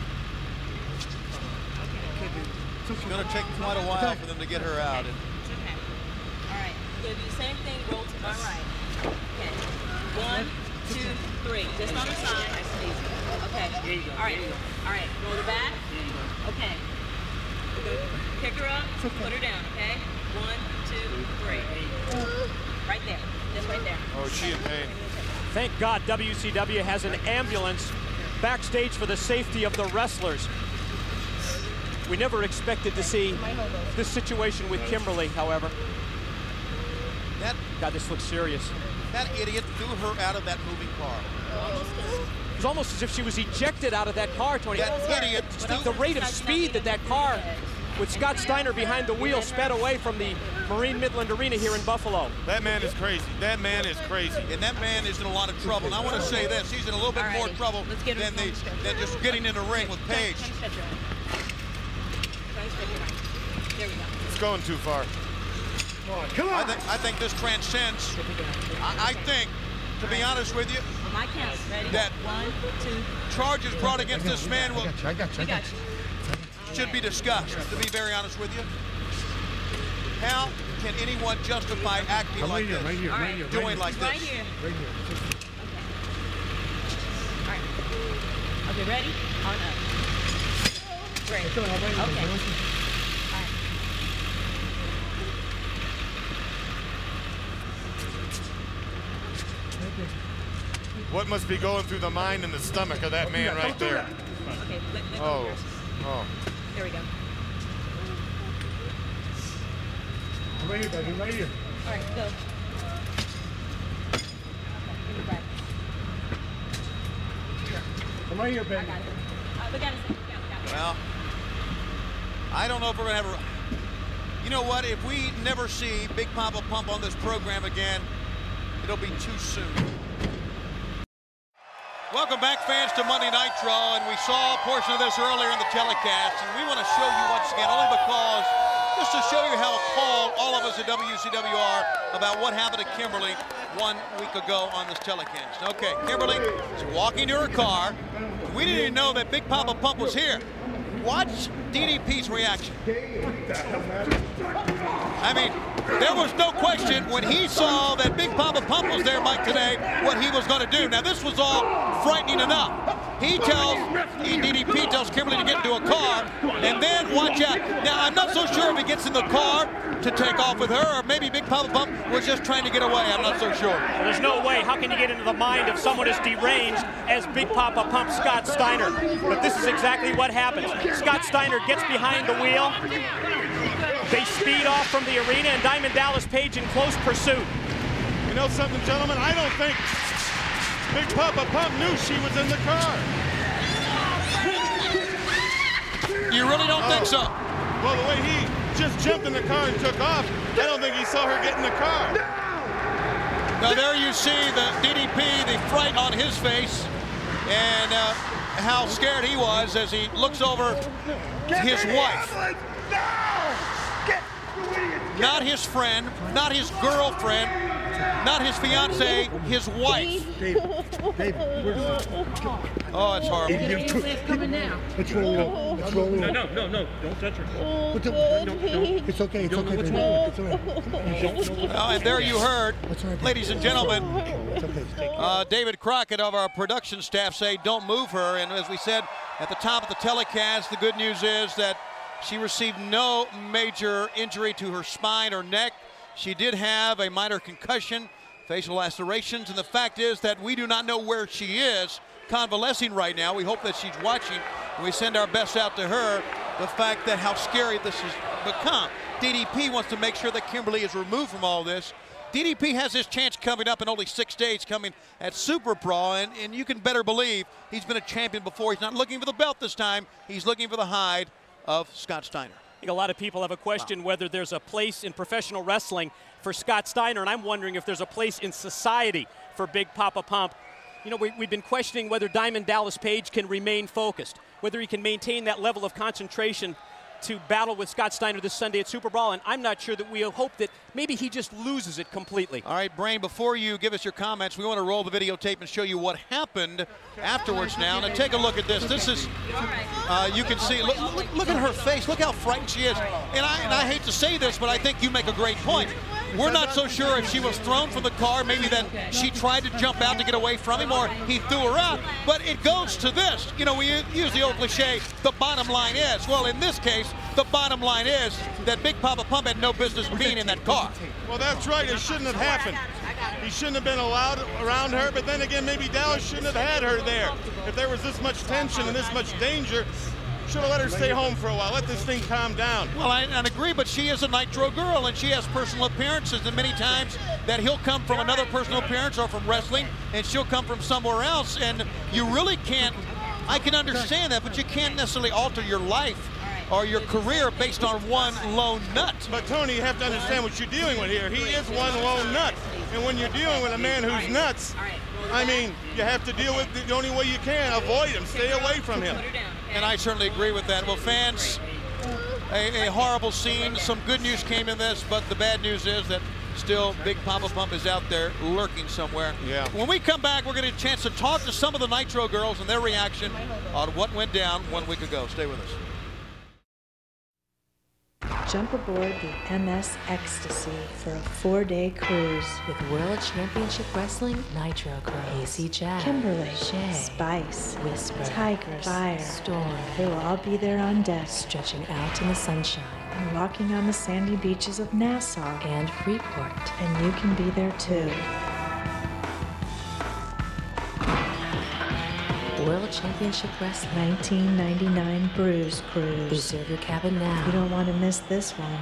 It's going to take quite a while for them to get her out. It's okay. All right. We're going to do the same thing. Roll to my right. Okay. 1, 2, 3. Just on the side. Okay. All right. All right. Roll the back. Okay. We're going to pick her up. Put her down. Okay. 1, 2, 3. Right there. Just right there. Oh, she in pain. Thank God WCW has an ambulance backstage for the safety of the wrestlers. We never expected to see this situation with Kimberly, however. God, this looks serious. That idiot threw her out of that moving car. It was almost as if she was ejected out of that car, Tony. That idiot. The rate of speed that car, with Scott Steiner behind the wheel, sped away from the Marine Midland Arena here in Buffalo. That man is crazy. That man is crazy. And that man is in a lot of trouble. And I want to say this. He's in a little bit more trouble than just getting in the ring with Paige. There we go. It's going too far. Come on. I think this transcends. I think, to be honest with you, My count. Ready? that 1, 2. charges brought against this man will. I got you. should be discussed, to be very honest with you. How can anyone justify acting like this? Doing like this? Right here. Right here. All right. Okay, ready? On up. Great. Okay. All right. What must be going through the mind and the stomach of that man right there? Okay, let go Oh. first. Oh. There we go. Right here, baby, right here. All right, go. Give it back. Come right here, baby. I got it. We got it. Well, I don't know if we're going to have a... You know what? If we never see Big Papa Pump on this program again, it'll be too soon. Welcome back, fans, to Monday Nitro, and we saw a portion of this earlier in the telecast, and we want to show you once again, only because, just to show you how appalled all of us at WCW are about what happened to Kimberly 1 week ago on this telecast. Okay, Kimberly is walking to her car. We didn't even know that Big Papa Pump was here. Watch DDP's reaction. I mean, there was no question when he saw that Big Papa Pump was there, Mike, today, what he was going to do. Now, this was all frightening enough. DDP tells Kimberly to get into a car, and then watch out. Now, I'm not so sure if he gets in the car to take off with her, or maybe Big Papa Pump was just trying to get away. I'm not so sure. Well, there's no way. How can you get into the mind of someone as deranged as Big Papa Pump Scott Steiner? But this is exactly what happens. Scott Steiner gets behind the wheel. They speed off from the arena, and Diamond Dallas Page in close pursuit. You know something, gentlemen? I don't think Big Papa Pump knew she was in the car. You really don't think so? Well, the way he just jumped in the car and took off, I don't think he saw her get in the car. Now there you see the DDP, the fright on his face, and how scared he was as he looks over his wife. Not his friend, not his girlfriend, not his fiance, his wife. Oh, it's horrible. It's coming now. It's rolling. It's rolling. No, don't touch her. It's okay. It's okay. It's okay. Oh, and there you heard, ladies and gentlemen, David Crockett of our production staff say, don't move her. And as we said at the top of the telecast, the good news is that she received no major injury to her spine or neck. She did have a minor concussion, facial lacerations, and the fact is that we do not know where she is convalescing right now. We hope that she's watching, and we send our best out to her. The fact that how scary this has become. DDP wants to make sure that Kimberly is removed from all this. DDP has his chance coming up in only 6 days, coming at Super Pro, and you can better believe he's been a champion before. He's not looking for the belt this time. He's looking for the hide of Scott Steiner. I think a lot of people have a question whether there's a place in professional wrestling for Scott Steiner, and I'm wondering if there's a place in society for Big Papa Pump. You know, we've been questioning whether Diamond Dallas Page can remain focused, whether he can maintain that level of concentration to battle with Scott Steiner this Sunday at Super Brawl, and I'm not sure that we hope that maybe he just loses it completely. All right, Brain, before you give us your comments, we want to roll the videotape and show you what happened afterwards now. Now take a look at this. This is, you can see, look at her face. Look how frightened she is. And I hate to say this, but I think you make a great point. We're not so sure if she was thrown from the car, maybe then she tried to jump out to get away from him, or he threw her out. But it goes to this. You know, we use the old cliche, the bottom line is. Well, in this case, the bottom line is that Big Papa Pump had no business being in that car. Well, that's right. It shouldn't have happened. He shouldn't have been allowed around her, but then again, maybe Dallas shouldn't have had her there. If there was this much tension and this much danger, should have let her stay home for a while. Let this thing calm down. Well, I agree, but she is a Nitro girl, and she has personal appearances, and many times that he'll come from another personal appearance or from wrestling, and she'll come from somewhere else, and you really can't, I can understand that, but you can't necessarily alter your life or your career based on one lone nut. But Tony, you have to understand what you're dealing with here. He is one lone nut, and when you're dealing with a man who's nuts, I mean, you have to deal with it the only way you can. Avoid him. Stay away from him. And I certainly agree with that. Well, fans, a horrible scene. Some good news came in this, but the bad news is that still Big Papa Pump is out there lurking somewhere. Yeah. When we come back, we're going to get a chance to talk to some of the Nitro girls and their reaction on what went down 1 week ago. Stay with us. Jump aboard the MS Ecstasy for a 4-day cruise with World Championship Wrestling Nitro Girls, Casey Jack, Kimberly, Shay, Spice, Whisper, Tiger, Fire, Storm. They will all be there on deck, stretching out in the sunshine and walking on the sandy beaches of Nassau and Freeport. And you can be there too. World Championship Wrestling 1999 Bruise Cruise. Reserve your cabin now. You don't want to miss this one.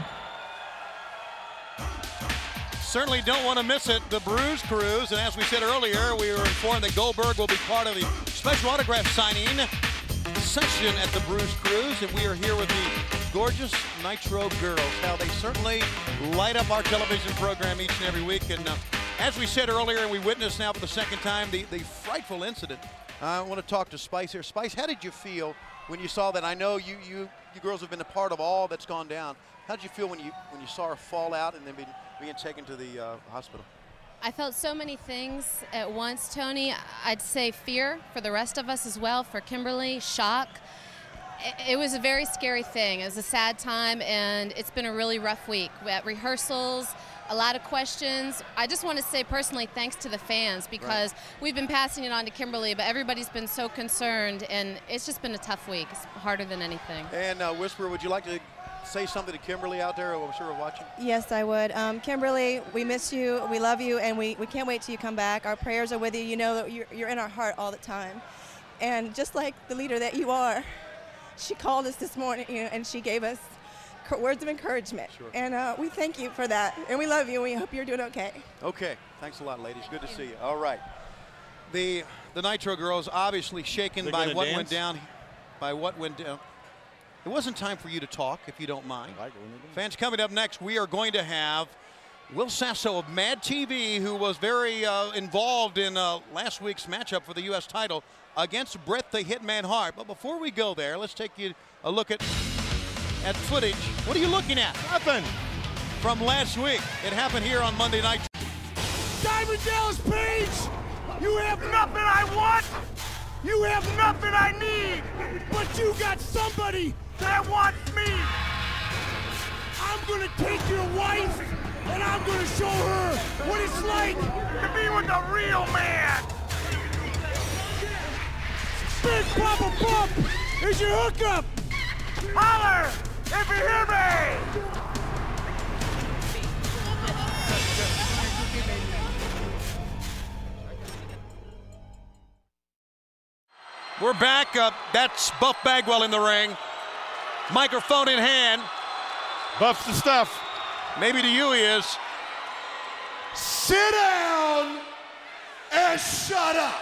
Certainly don't want to miss it, the Bruise Cruise. And as we said earlier, we were informed that Goldberg will be part of the special autograph signing session at the Bruise Cruise. And we are here with the gorgeous Nitro Girls. Now, they certainly light up our television program each and every week. And as we said earlier, and we witnessed now for the second time, the frightful incident. I want to talk to Spice here. Spice, how did you feel when you saw that? I know you girls have been a part of all that's gone down. How did you feel when you saw her fall out and then being taken to the hospital? I felt so many things at once, Tony. I'd say fear for the rest of us as well, for Kimberly, shock. It was a very scary thing. It was a sad time, and it's been a really rough week. At rehearsals, a lot of questions. I just want to say personally thanks to the fans, because we've been passing it on to Kimberly, but everybody's been so concerned, and it's just been a tough week. It's harder than anything. And Whisper, would you like to say something to Kimberly out there, I'm sure we're watching? Yes, I would. Kimberly, we miss you, we love you, and we can't wait till you come back. Our prayers are with you. You know that you're in our heart all the time. And just like the leader that you are, she called us this morning, and she gave us words of encouragement. Sure. And we thank you for that. And we love you, and we hope you're doing okay. Okay. Thanks a lot, ladies. Good to see you. All right. The Nitro Girls obviously shaken by what went down. It wasn't time for you to talk, if you don't mind. Fans, coming up next, we are going to have Will Sasso of Mad TV, who was very involved in last week's matchup for the U.S. title against Bret the Hitman Hart. But before we go there, let's take you a look at footage. What are you looking at? Nothing. From last week. It happened here on Monday night. Diamond Dallas Page, you have nothing I want. You have nothing I need. But you got somebody that wants me. I'm gonna take your wife and I'm gonna show her what it's like to be with a real man. Big Papa Pump is your hookup. Holler if you hear me. We're back. That's Buff Bagwell in the ring. Microphone in hand. Buff's the stuff. Maybe to you he is. Sit down and shut up.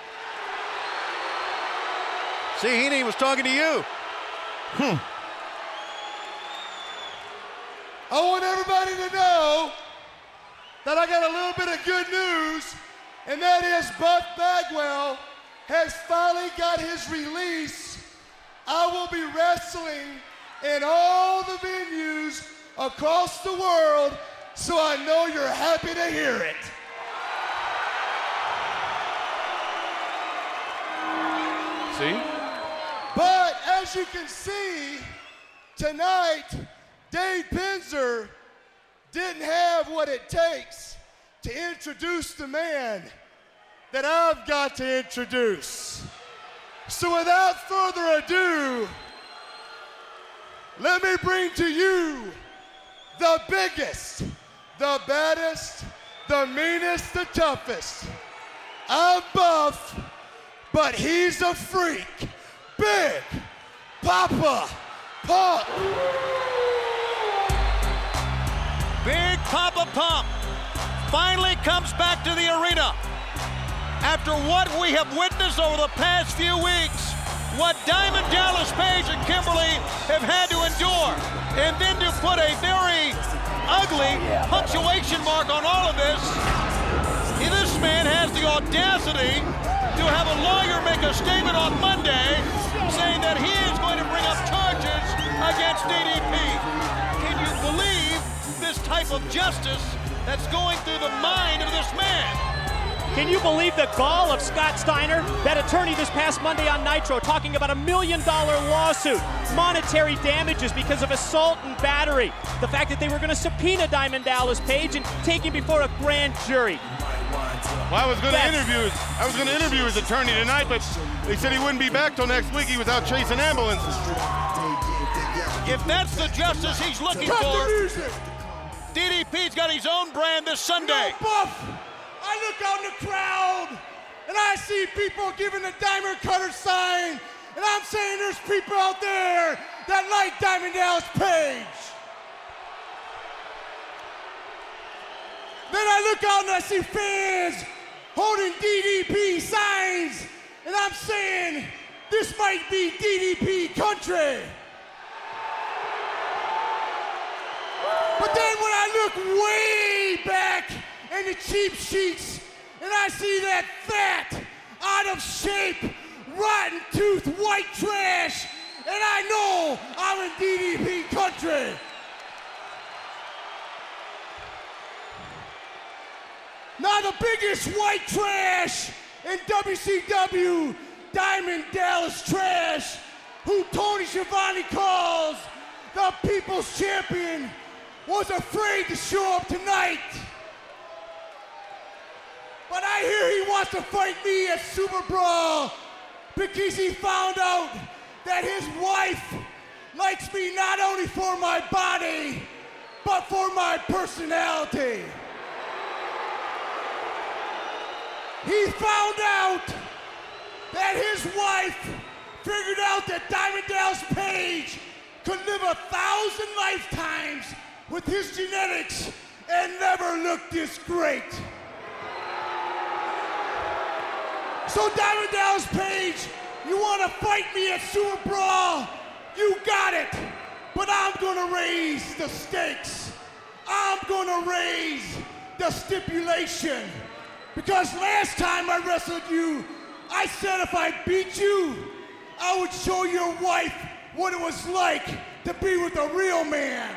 See, Heaney was talking to you. I want everybody to know that I got a little bit of good news, and that is Buff Bagwell has finally got his release. I will be wrestling in all the venues across the world, so I know you're happy to hear it. See? But as you can see, tonight, Dave Penzer didn't have what it takes to introduce the man that I've got to introduce. So without further ado, let me bring to you the biggest, the baddest, the meanest, the toughest. I'm Buff, but he's a freak. Big Papa Pump. Big Papa Pump finally comes back to the arena. After what we have witnessed over the past few weeks, what Diamond Dallas Page and Kimberly have had to endure, and then to put a very ugly punctuation mark on all of this, this man has the audacity to have a lawyer make a statement on Monday saying that he is going to bring up charges against DDP. Can you believe this type of justice that's going through the mind of this man? Can you believe the gall of Scott Steiner? That attorney this past Monday on Nitro talking about $1 million lawsuit, monetary damages because of assault and battery. The fact that they were going to subpoena Diamond Dallas Page and take him before a grand jury. Well, I was going to interview his attorney tonight, but they said he wouldn't be back till next week. He was out chasing ambulances. If that's the justice he's looking for, DDP's got his own brand this Sunday. You know, Buff, I look out in the crowd, and I see people giving the Diamond Cutter sign, and I'm saying there's people out there that like Diamond Dallas Page. Then I look out and I see fans holding DDP signs, and I'm saying this might be DDP country. But then when I look way back in the cheap sheets and I see that fat, out of shape, rotten tooth white trash, and I know I'm in DDP country. Now the biggest white trash in WCW, Diamond Dallas Trash, who Tony Schiavone calls the People's Champion, was afraid to show up tonight. But I hear he wants to fight me at Super Brawl because he found out that his wife likes me not only for my body, but for my personality. He found out that his wife figured out that Diamond Dallas Page could live 1,000 lifetimes with his genetics and never look this great. So Diamond Dallas Page, you want to fight me at Super Brawl? You got it. But I'm going to raise the stakes. I'm going to raise the stipulation. Because last time I wrestled you, I said if I beat you, I would show your wife what it was like to be with a real man.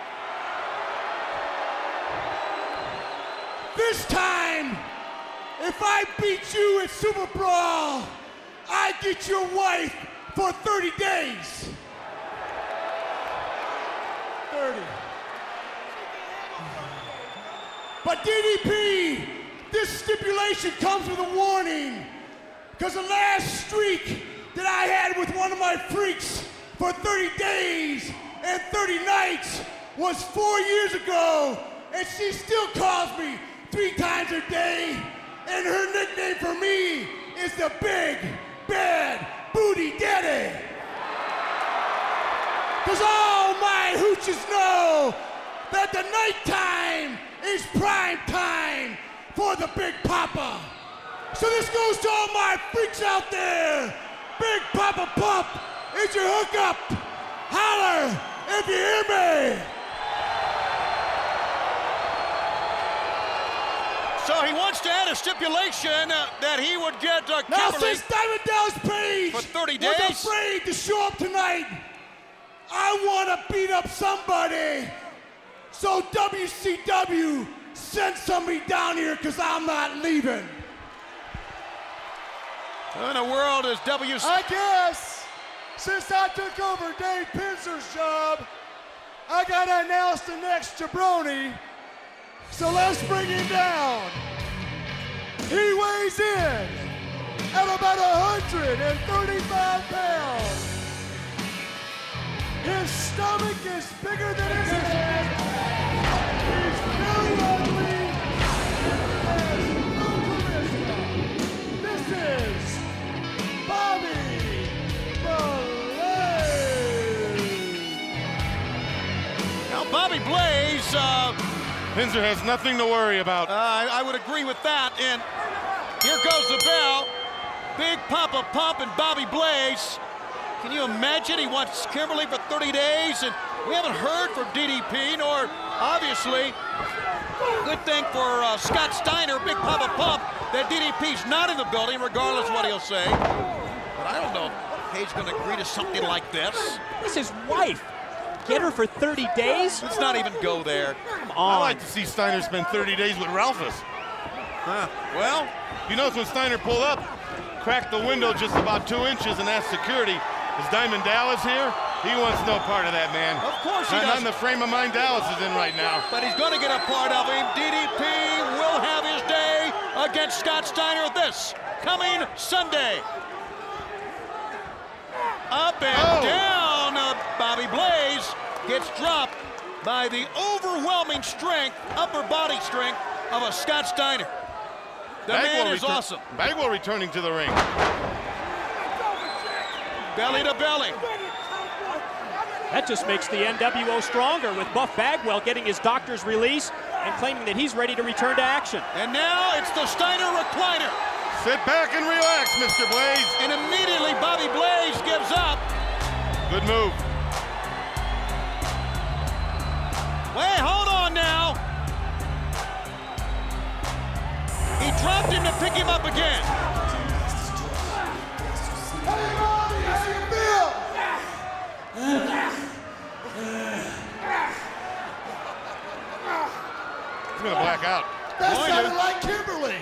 This time, if I beat you at Super Brawl, I get your wife for 30 days. 30. But DDP, this stipulation comes with a warning, because the last streak that I had with one of my freaks for 30 days and 30 nights was 4 years ago, and she still calls me 3 times a day, and her nickname for me is the Big Bad Booty Daddy. Because all my hooches know that the nighttime is prime time for the Big Papa. So this goes to all my freaks out there. Big Papa Pump is your hookup. Holler if you hear me. So he wants to add a stipulation that he would get Now Kimberly since Diamond Dallas Page for 30 was days. afraid to show up tonight, I want to beat up somebody. So WCW, send somebody down here because I'm not leaving. Who in the world is WCW? I guess since I took over Dave Pinzer's job, I got to announce the next jabroni. So let's bring him down. He weighs in at about 135 pounds. His stomach is bigger than his head. He's very ugly and has no charisma. This is Bobby Blaze. Now Bobby Blaze, Pinzer has nothing to worry about. I would agree with that. And here goes the bell. Big Papa Pump and Bobby Blaze. Can you imagine? He wants Kimberly for 30 days, and we haven't heard from DDP, nor obviously, good thing for Scott Steiner, Big Papa Pump, that DDP's not in the building, regardless of what he'll say. But I don't know if Page's going to agree to something like this. This is his wife. Get her for 30 days? Let's not even go there. Come on. I'd like to see Steiner spend 30 days with Ralphus. Well, he knows when Steiner pulled up, cracked the window just about 2 inches, and that's security. Is Diamond Dallas here? He wants no part of that, man. Of course he does. Not in the frame of mind Dallas is in right now. But he's going to get a part of him. DDP will have his day against Scott Steiner this coming Sunday. Up and down. Bobby Blaze gets dropped by the overwhelming strength, upper body strength of a Scott Steiner. The man is awesome. Bagwell returning to the ring. Belly to belly. That just makes the NWO stronger, with Buff Bagwell getting his doctor's release and claiming that he's ready to return to action. And now it's the Steiner recliner. Sit back and relax, Mr. Blaze. And immediately Bobby Blaze gives up. Good move. Wait, hold on now. He dropped him to pick him up again. Hey, Bobby, how you feel? He's gonna black out. That sounded like Kimberly.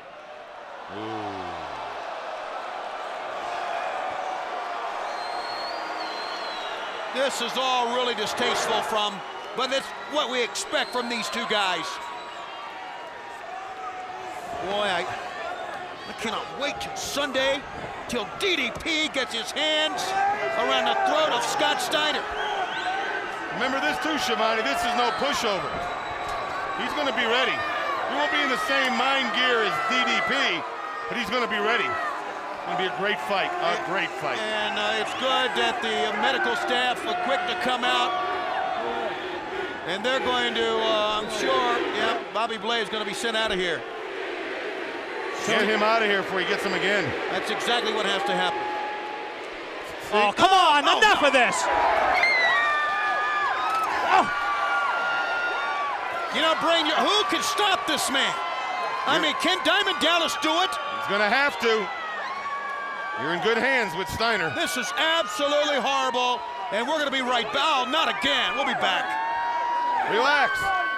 This is all really distasteful but it's what we expect from these two guys. Boy, I cannot wait till Sunday, till DDP gets his hands around the throat of Scott Steiner. Remember this too, Schiavone, this is no pushover. He's gonna be ready. He won't be in the same mind gear as DDP, but he's gonna be ready. It's gonna be a great fight, great fight. And it's good that the medical staff were quick to come out. And they're going to, I'm sure, Bobby Blaze is going to be sent out of here. Get him out of here before he gets him again. That's exactly what has to happen. Oh, come on, enough of this. Oh. You know, Brain, who can stop this man? I mean, can Diamond Dallas do it? He's going to have to. You're in good hands with Steiner. This is absolutely horrible, and we're going to be right back. Oh, not again. We'll be back. Relax.